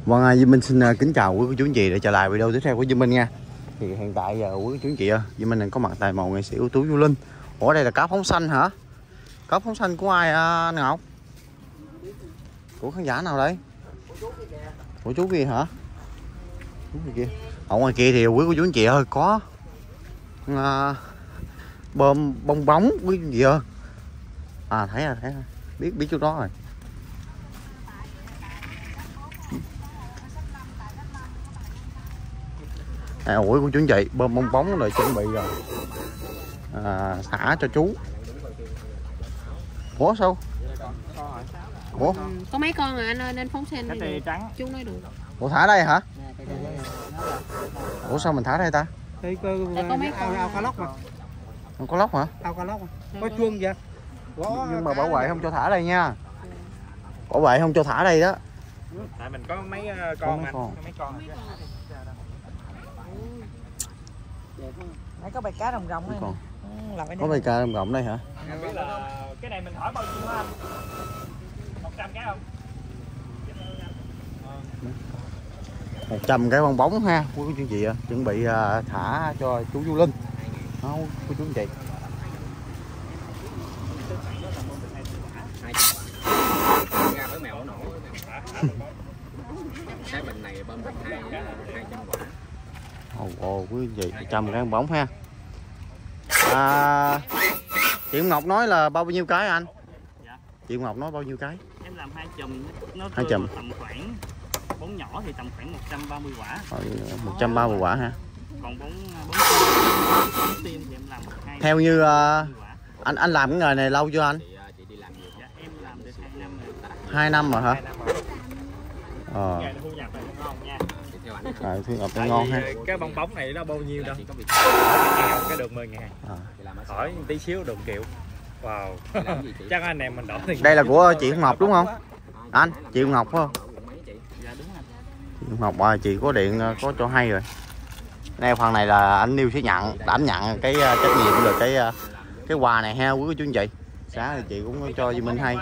Vâng, Duy Minh xin kính chào quý cô chú anh chị để trở lại video tiếp theo của Duy Minh nha. Thì hiện tại giờ quý cô chú anh chị ơi, Duy Minh đang có mặt tại một nghệ sĩ ưu tú Du Linh. Ủa đây là cá phóng xanh hả? Cá phóng xanh của ai anh Ngọc? Của khán giả nào đây? Của chú kia hả? Chú kia. Ở ngoài kia thì quý cô chú anh chị ơi có bơm bong bóng quý cô chú anh chị ơi. À thấy rồi, biết chút đó rồi. Ủi của chú anh chị bơm bong bóng rồi chuẩn bị rồi thả cho chú. Ủa sao? Ủa? Có mấy con à anh ơi, nên phóng sen đi trắng. Chú nói được. Ủa thả đây hả? Ủa sao mình thả đây ta? Có mấy con ao cá lóc mà. Không có lóc hả? Ao cá lóc mà. Có chuông vậy. Nhưng mà bảo vệ không cho thả đây nha. Bảo vệ không cho thả đây đó. Tại mình có mấy con anh. Có mấy con. Đấy, có bầy cá rồng rồng này. Có bầy cá rồng rồng đây hả? Không biết là cái này mình hỏi bao nhiêu hả anh? 100 cái không? 100 cái bong bóng ha, quý chú anh chị ạ. Chuẩn bị thả cho chú Du Linh. Đó, quý chú anh chị. Cái bình này bơm được 200 quả. Ồ quý anh chị, 100 cái bong bóng ha. Chị Ngọc nói là bao nhiêu cái anh? Dạ. Chị Ngọc nói bao nhiêu cái? Em làm 2 chùm, nó 2 chùm. Tầm khoảng bóng nhỏ thì tầm khoảng 130 quả. 130 quả ha. Còn bóng tim thì em làm 2. Theo như anh làm cái nghề này lâu chưa anh? Chị đi làm nhiều. Dạ, em làm được 2 năm rồi. 2 năm rồi hả? 2 năm rồi. Nghề thu nhập này ngon nha. Thu nhập nó ngon ha. Cái bong bóng này nó bao nhiêu đâu? Cái được 10.000. Hỏi tí xíu được 1 triệu. Wow. Chắc anh em mình đổ tiền. Đây là của chị Ngọc đúng không? Anh, chị Ngọc phải không? Dạ đúng anh. Chị Ngọc chị có điện có cho hay rồi. Đây phần này là anh Niêu sẽ đảm nhận cái trách nhiệm rồi cái quà này ha quý cô chú anh chị. Sáng thì chị cũng cho Duy Minh hay.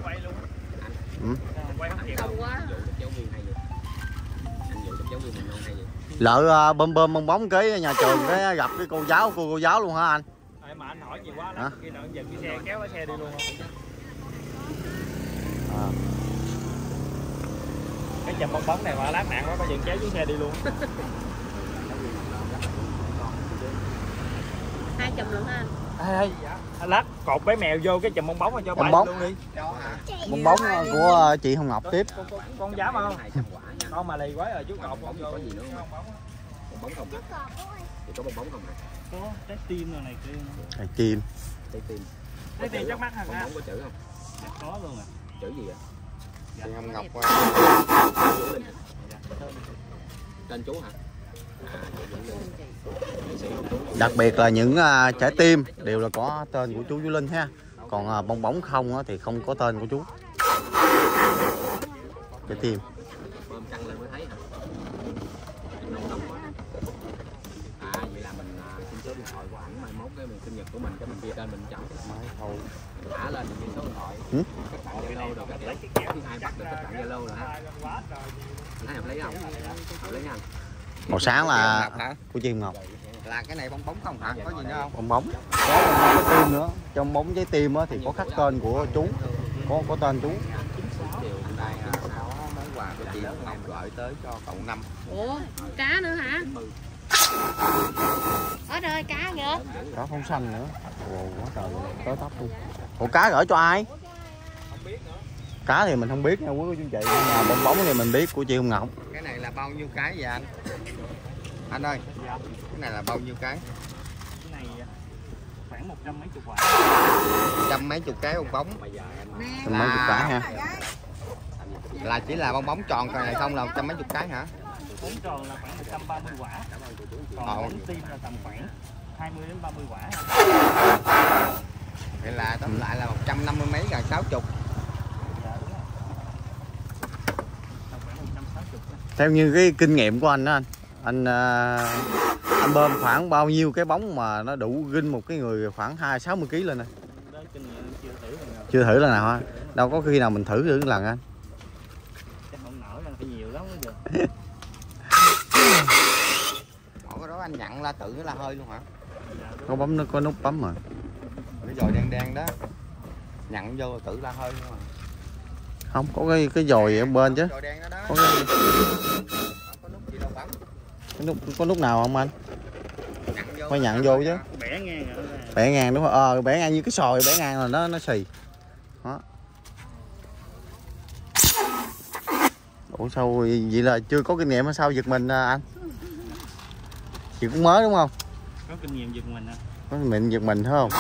Lỡ bơm bong bóng cái nhà trường cái gặp cái cô giáo luôn hả anh? Mà anh hỏi gì quá đó, khi nào anh dừng cái xe kéo cái xe đi luôn. Cái chùm bong bóng này mà lát nạn quá có dừng kéo chiếc xe đi luôn. 2 chùm luôn hả anh? Lát cột bé mèo vô cái chùm bong bóng cho bong bông bóng luôn đi. Bong bóng của chị Hồng Ngọc tiếp. Con dám không? Con mà lì quá rồi chú cột không vô. Có gì nữa không? Bong bóng không? Chỉ có bong bóng không? Có trái tim rồi này kia. Trái tim. Trái tim chắc mắt hả? Bong bóng có chữ không? Dạ, có luôn à. Chữ gì vậy? Chị Hồng Ngọc Tên chú hả? Đặc biệt là những trái tim đều là có tên của chú Du Linh ha. Còn bong bóng không thì không có tên của chú. Trái tim. Bơm căng lên mới thấy hả? Vậy là mình xin số điện thoại của ảnh, mai mốt cái mình sinh nhật của mình cái mình ghi tên mình chọn thả lên mình ghi số điện thoại. Các bạn Zalo được cái thứ hai bắt được các bạn Zalo rồi ha. Thấy hợp lý không? Hợp lý nha anh. Màu sáng là của chị Ngọc. Là cái này bong bóng không hả? Có gì nữa không? Bong bóng. Có trái tim nữa. Trong bóng trái tim thì có khắc tên của chú. Có tên chú. Chiều hôm nay có món quà của chị Ngọc gửi tới cho cậu Năm. Ủa, cá nữa hả? Ở đây cá kìa. Cá phóng xanh nữa. Ồ, quá trời tới tóc luôn. Ủa cá gửi cho ai? Cá thì mình không biết nha quý cô chú chị, nhưng mà bong bóng thì mình biết của chị Hồng Ngọc. Cái này là bao nhiêu cái vậy anh? Anh ơi, cái này là bao nhiêu cái? Cái này khoảng 100 mấy chục quả. 100 mấy chục cái bong bóng. Mấy chục cái ha. Là chỉ là bong bóng tròn còn này không là 100 mấy chục cái hả? Bóng tròn là khoảng 130 quả. Còn bóng tim là tầm khoảng 20 đến 30 quả. Vậy là tóm lại là 150 mấy gần 60. Theo như cái kinh nghiệm của anh đó anh bơm khoảng bao nhiêu cái bóng mà nó đủ ginh một cái người khoảng 60 kg lên này? Chưa thử lần nào ha? Đâu có khi nào mình thử lần anh? Chắc không nổi, phải nhiều lắm. Cái đó anh nhận la tự nó la hơi luôn hả? Có bấm, nó có nút bấm mà. Cái dòi đen đen đó nhận vô tự la hơi luôn mà. Không có cái dòi ở bên chứ. Dòi đen đó đó. Có có nút gì đâu bấm. Có nút nào không anh? Phải nhận vô chứ. Bẻ ngang rồi. Bẻ ngang đúng không? Bẻ ngang như cái sòi bẻ ngang là nó xì. Đó. Ủa sao vậy, là chưa có kinh nghiệm hay sao giật mình anh? Chị cũng mới đúng không? Có kinh nghiệm giật mình à? Có kinh nghiệm giật mình phải không?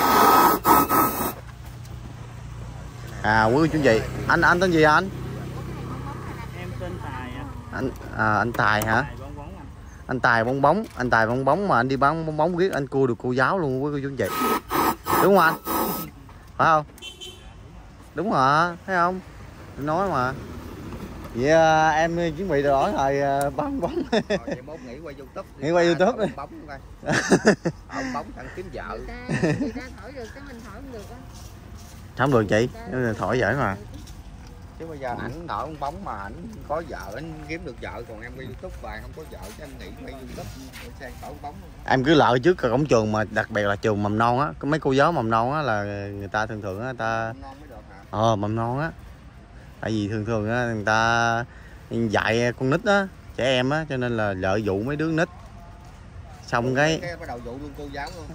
À quý cô chú chị, anh tên gì anh? Em tên Tài ạ. Anh Tài hả? Anh Tài bong bóng, anh Tài bong bóng mà anh đi bán bong bóng biết anh cua được cô giáo luôn quý cô chú chị. Đúng không anh? Phải không? Đúng hả? Thấy không? Tôi nói mà. Vậy em chuẩn bị đổi thời bắn bóng. Vậy mốt nghỉ qua YouTube. Nghỉ qua YouTube đi. Bóng coi. Bóng thằng kiếm vợ. Người ta thổi được cái mình thổi không được á. Không được chị, thổi giỏi mà. Chứ bây giờ ảnh thổi bóng mà ảnh có vợ, ảnh kiếm được vợ, còn em qua YouTube bài không có vợ chứ em nghĩ qua YouTube sang thổi bóng. Em cứ lợi trước cổng trường mà đặc biệt là trường mầm non á, có mấy cô giáo mầm non á là người ta thường á, người ta mầm non mới được hả? Mầm non á. Tại vì thường á người ta dạy con nít á, trẻ em á, cho nên là lợi dụ mấy đứa nít. Xong cái bắt đầu dụ luôn cô giáo luôn.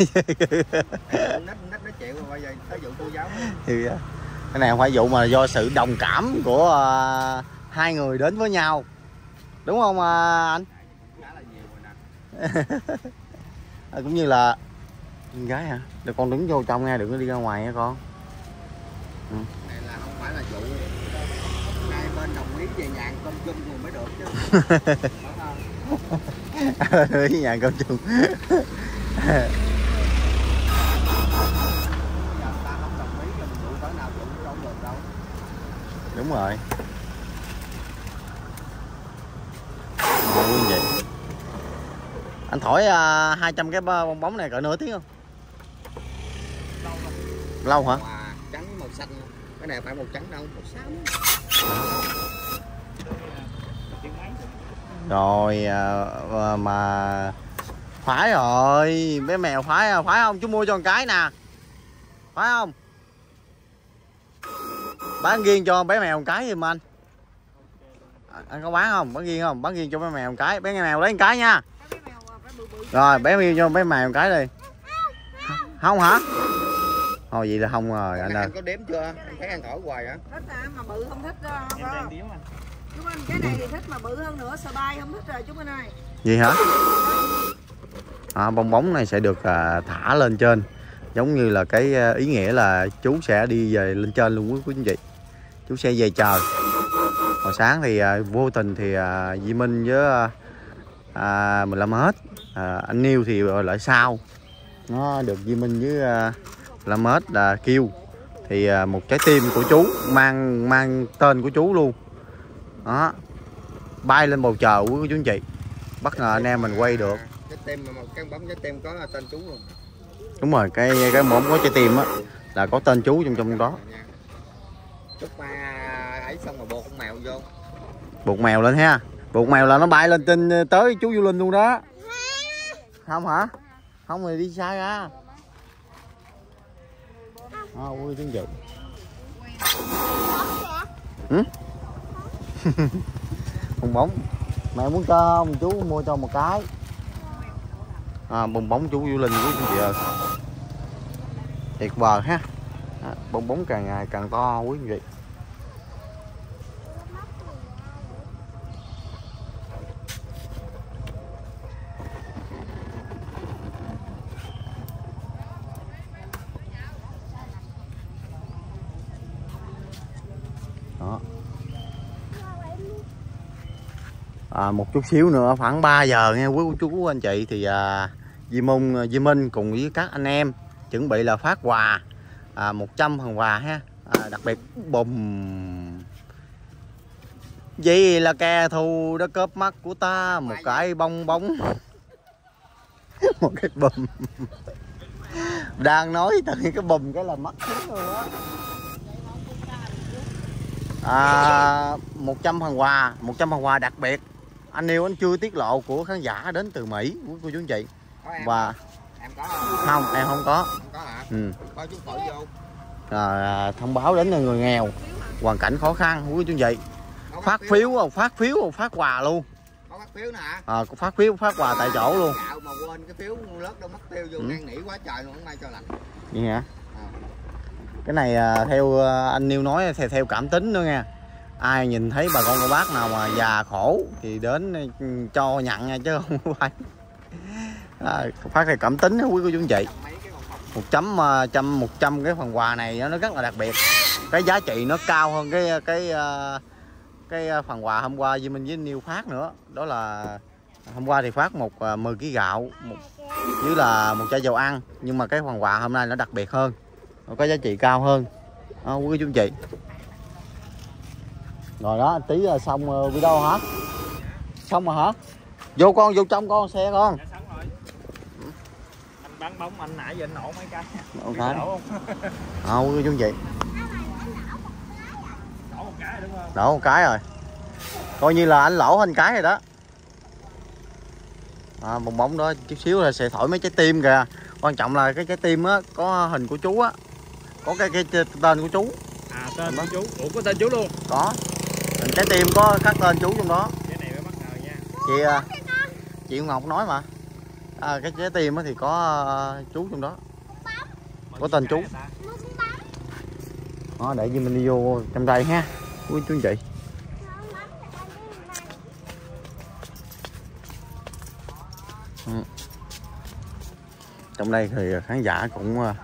Nít nó chịu rồi bây giờ tới dụ cô giáo. Thì cái này không phải vụ mà do sự đồng cảm của hai người đến với nhau. Đúng không anh? Cũng như là con gái hả? Để con đứng vô trong nghe, đừng có đi ra ngoài nha con. Này là không phải là vụ hai bên đồng ý về nhà ăn cơm chung rồi mới được chứ. Ý nhà cơm chung. Đúng rồi. Vậy. Anh thổi 200 cái bong bóng này cỡ nửa tiếng không? Lâu hả? Trắng với màu xanh. Cái này phải màu trắng đâu, màu xám. Rồi mà phải rồi, bé mèo phải không? Chú mua cho một cái nè. Phải không? Bán riêng cho bé mèo một cái giùm anh. Anh có bán không? Bán riêng không? Bán riêng cho bé mèo một cái. Bé mèo lấy một cái nha. Rồi bé riêng cho bé mèo một cái đi. Không hả? Thôi vậy là không rồi anh ơi. Anh có đếm chưa? Anh thấy anh thổi hoài hả? Thích mà bự không thích đâu. Em đang điếm anh. Chú anh cái này thì thích mà bự hơn nữa, sờ bay không thích rồi chú anh ơi. Gì hả? Bong bóng này sẽ được thả lên trên, giống như là cái ý nghĩa là chú sẽ đi về lên trên luôn quý anh chị. Chú sẽ về chờ. Hồi sáng thì vô tình thì Di Minh với mình làm hết, anh Niêu thì lại sau. Nó được Di Minh với làm hết là kêu thì một trái tim của chú mang tên của chú luôn. Đó. Bay lên bầu trời quý chú anh chị. Bất ngờ anh em mình quay được. Trái tim mà cái bóng trái tim có tên chú luôn. Đúng rồi, cái bóng có trái tim á là có tên chú trong đó. Chút ấy xong rồi buộc con mèo vô. Buộc mèo lên ha. Buộc mèo là nó bay lên trên tới chú Du Linh luôn đó. Không hả? Không thì đi xa ra. Ui tiếng dự. Bong bóng. Mẹ muốn cơm chú mua cho một cái. Bong bóng chú Du Linh của chị ơi. Tuyệt vời ha. Bong bóng càng ngày càng to quý vị. Đó. Một chút xíu nữa khoảng 3 giờ nghe quý chú quý anh chị thì Di Minh cùng với các anh em chuẩn bị là phát quà 100 phần quà ha. Đặc biệt bùm, gì là kẻ thù đã cướp mắt của ta, một cái bong bóng. Một cái bùm. Đang nói tự nhiên cái bùm cái là mắt xuống luôn 100 phần quà đặc biệt anh yêu anh chưa tiết lộ của khán giả đến từ Mỹ của chú anh chị. Và em có không, em không có. Không có hả? Có chú Phượng vô. Thông báo đến người nghèo, hoàn cảnh khó khăn của chú anh chị. Phát phiếu, phát quà luôn. Có phát phiếu nè hả? Có phát phiếu, phát quà tại chỗ luôn. Dạo mà quên cái phiếu lớp đâu mất tiêu vô năn nỉ quá trời luôn, không may cho lạnh. Vậy hả? Cái này theo anh Niêu nói theo cảm tính nữa nha. Ai nhìn thấy bà con cô bác nào mà già khổ thì đến cho nhận nha, chứ không phải phát theo cảm tính quý cô chú anh chị. 100 cái phần quà này nó rất là đặc biệt, cái giá trị nó cao hơn cái phần quà hôm qua Duy Minh với Niêu phát nữa. Đó là hôm qua thì phát 10 kg gạo với là 1 chai dầu ăn, nhưng mà cái phần quà hôm nay nó đặc biệt hơn, nó có giá trị cao hơn đó, quý chú anh chị. Rồi đó, tí là xong video hả? Xong rồi hả? Vô con, vô trong con xe con. Dạ xong rồi. Anh bắn bóng anh nãy giờ anh nổ mấy cái. Okay. Nổ không? Quý chú anh chị. Nổ một cái đúng không? Nổ một cái rồi. Coi như là anh lỗ hình cái rồi đó. Bong bóng đó chút xíu là sẽ thổi mấy trái tim kìa. Quan trọng là cái trái tim á có hình của chú á, có cái tên của chú. Tên của chú. Ủa có tên chú luôn? Có. Hình trái tim có khắc tên chú trong đó. Cái này mới bất ngờ nha. Chị Ngọc nói mà. Cái trái tim á thì có chú trong đó. Có tên chú. Đó, để Duy Minh đi vô trong đây ha, quý chú anh chị. Trong đây thì khán giả cũng em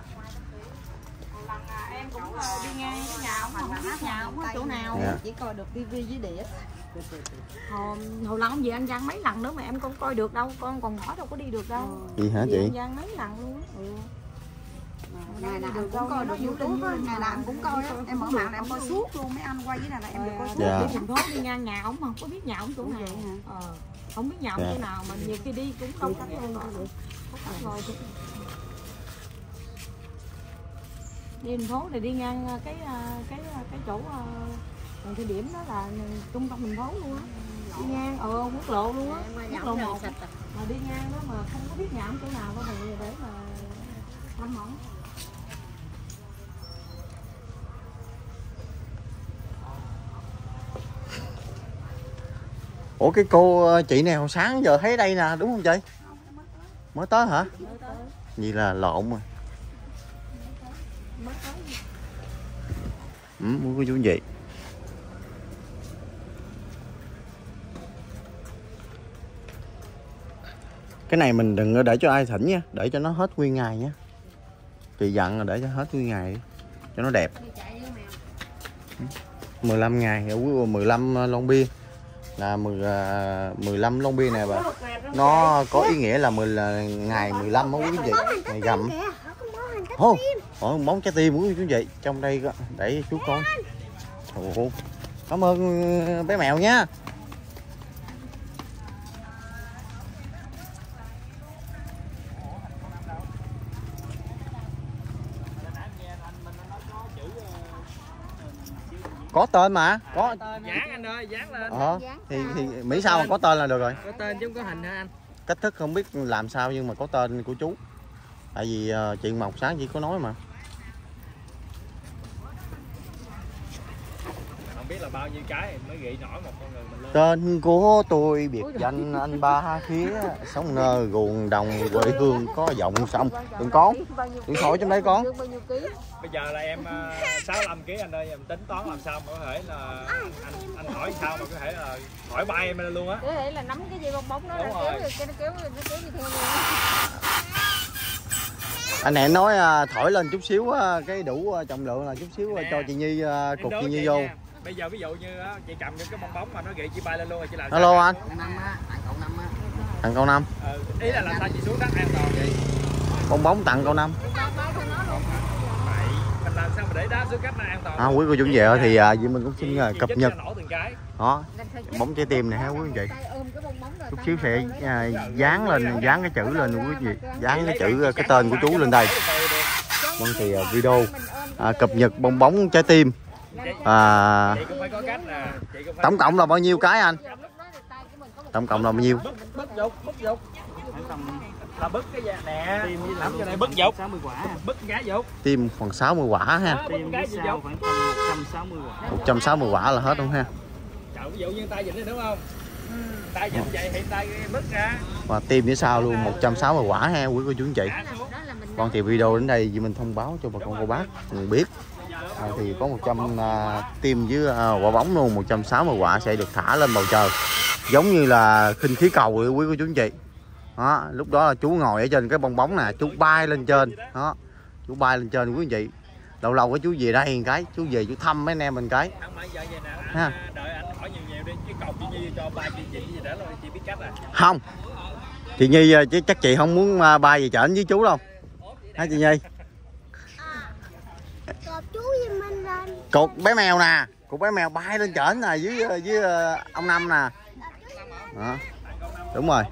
cũng đi ngang cái nhà ông không biết nhà ông ở chỗ nào, chỉ coi được tivi với đĩa. Hồi lần ông về An Giang mấy lần nữa mà em không coi được đâu, con còn nhỏ đâu có đi được đâu. Gì hả chị? An Giang mấy lần luôn. Ngày nào cũng coi được YouTube á, ngày nào em cũng coi á, em mở mạng là em coi suốt luôn, mấy anh quay với này là em được coi suốt. Đi thành phố đi ngang nhà ông mà không có biết nhà ông chỗ nào. Không biết nhà ông chỗ nào mà nhiều khi đi cũng đâu có rồi. Đi thành phố thì đi ngang cái chỗ cái điểm đó là trung tâm thành phố luôn á, đi ngang quốc lộ luôn á, quốc lộ 1 mà đi ngang đó mà không có biết nhà ông chỗ nào đâu để mà thăm ổng. Ủa cái cô chị này hồi sáng giờ thấy đây nè đúng không chị? Mới tới hả? Vậy là lộn rồi. Muốn cô chú gì? Cái này mình đừng để cho ai thỉnh nha, để cho nó hết nguyên ngày nhé. Chị dặn là để cho hết nguyên ngày đi, cho nó đẹp. 15 ngày, 15 lon bia là 15 lon bia này bà. Nó có ý nghĩa là ngày 15 đó quý vị. Ngày gầm. Món trái tim quý quý vị. Trong đây để chú coi. Cảm ơn bé mèo nha. Có tên mà, có dán anh ơi, dán lên. Thì miễn sao mà có tên là được rồi. Có tên chứ không có hình hả anh? Cách thức không biết làm sao nhưng mà có tên của chú. Tại vì chuyện Mộc sáng chỉ có nói mà. Không biết là bao nhiêu cái mới ghi nổi một con người mình lên. Tên của tôi biệt danh anh Ba Khía, sống nơi ruộng đồng quê hương có giọng sông. Đừng con, điện thoại trong đây con. Bây giờ là em 65 kg anh ơi, em tính toán làm sao mà có thể là anh hỏi sao mà có thể là hỏi bay em lên luôn á. Có thể là nắm cái dây bong bóng đó, nó kéo đi theo luôn. Anh hẹn nói thổi lên chút xíu cái đủ trọng lượng là chút xíu cho chị Nhi cục chị Nhi vô. Bây giờ ví dụ như chị cầm cái bong bóng mà nó gậy chị bay lên luôn rồi chị làm. Hello anh. Tặng cậu 5 á. Tặng cậu 5. Ý là làm sao chị xuống đất an toàn vậy? Bong bóng tặng cậu 5. Mình làm sao mà để đá xuống cách nó an toàn. Quý cô chú về thì vì mình cũng xin cập nhật. Đó, bóng trái tim này ha quý anh chị. Chút xíu sẽ dán lên, dán cái chữ lên quý vị, dán cái chữ cái tên của chú lên đây. Vâng thì video cập nhật bong bóng trái tim À, chị cũng phải có cách nè, chị cũng phải tổng cộng là bao nhiêu cái anh? Tổng cộng là bao nhiêu? bứt dục là bứt cái da nè, nắm cho này bứt dục 60 quả. bứt cái dục Tim khoảng 60 quả ha. Tim cái gì dục khoảng 160 quả. 160 quả là hết không ha? Trời, ví dụ như tay vịn này đúng không? Tay vịn vậy thì tay bứt ra. Và tim phía sau luôn 160 quả ha quý cô chú anh chị. Còn thì video đến đây thì mình thông báo cho bà con cô bác mình biết. Thì có 100 tim với quả bóng luôn, 160 quả sẽ được thả lên bầu trời. Giống như là khinh khí cầu quý cô chú anh chị. Đó, lúc đó là chú ngồi ở trên cái bong bóng nè, chú bay lên trên. Đó, chú bay lên trên quý anh chị. Lâu lâu cái chú về đây cái, chú về chú thăm mấy anh em mình cái. Ha. Đợi anh hỏi nhiều đi chứ cầu chị Nhi cho ba chị gì đó rồi chị biết cách à. Không. Chị Nhi chứ chắc chị không muốn bay về chở với chú đâu. Hả chị Nhi? Cột chú với mình lên. Cột bé mèo nè, cột bé mèo bay lên trển nè với ông Năm nè. Đó. Đúng rồi.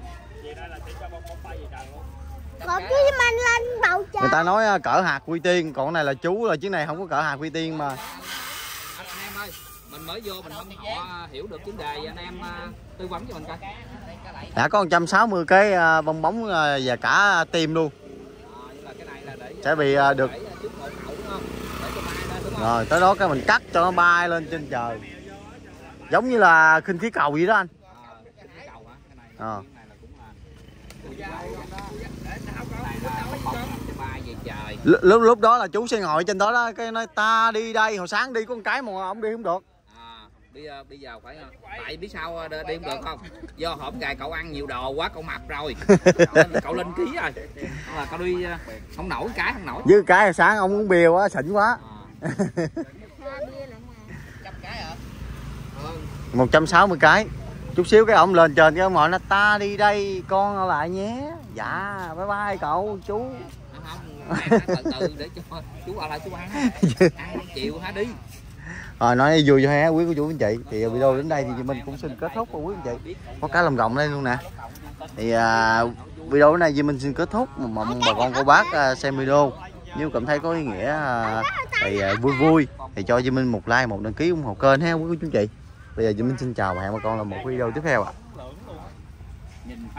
Cột chú với mình lên bầu trời. Người ta nói cỡ hạt quy tiên, còn cái này là chú là chiếc này không có cỡ hạt quy tiên mà. Anh em ơi, mình mới vô mình không hiểu được vấn đề, anh em tư vấn cho mình coi. Đã có 160 cái bong bóng và cả tim luôn. Sẽ bị được. Rồi tới đó cái mình cắt cho nó bay lên trên trời. Giống như là khinh khí cầu vậy đó anh. Lúc đó là chú sẽ ngồi trên đó đó, cái nói ta đi đây, hồi sáng đi có một cái mà ông đi không được. Bây giờ phải, tại biết sao đi không được không? Do hổm gài cậu ăn nhiều đồ quá, cậu mập rồi. Cậu lên ký rồi. Là cậu đi không nổi cái không nổi. Với cái hồi sáng ông uống bia quá, xịn quá. 160 cái. Chút xíu cái ông lên trên cái ông hỏi nó ta đi đây con ở lại nhé. Dạ bye bye cậu chú. Không, từ để cho chú ở lại chú ăn. Ăn chịu hả đi. Rồi nói vui cho ha quý cô chú anh chị. Thì video đến đây thì mình cũng xin kết thúc quý anh chị. Có cá lồng gọng đây luôn nè. Thì video đến đây thì mình xin kết thúc, mong bà con cô bác xem video nếu cảm thấy có ý nghĩa thì vui vui thì cho Duy Minh một like, một đăng ký ủng hộ kênh ha quý cô chú anh chị. Bây giờ Duy Minh xin chào và hẹn bà con là một video tiếp theo ạ.